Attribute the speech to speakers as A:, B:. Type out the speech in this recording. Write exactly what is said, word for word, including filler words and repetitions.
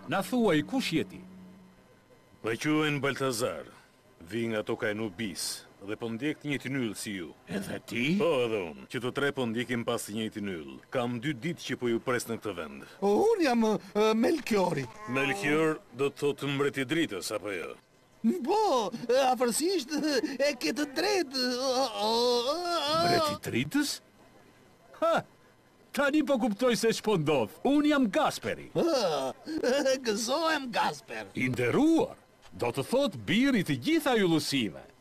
A: Na thuaj, kush jeti?
B: Më quhen Baltazar. Vi nga toka e Nubis. Dhe po ndjek të njëjtin yll si ju.
A: Edhe ti?
B: Po, edhe unë. Që të tre po ndjekim pas të njëjtin yll. Kam dy ditë që po ju pres në këtë vend.
C: O, unë jam uh, Melchiori.
B: Melchior do të thotë mbreti i dritës, apo jo?
C: Po, afërsisht e ke të drejtë.
A: Mbreti i dritës? Ha! Tani po kuptoj se ç'po ndodh. Unë jam Gasperi.
C: Gëzohem, Gasper.
A: I nderuar. Do të thot biri të gjitha yllësive.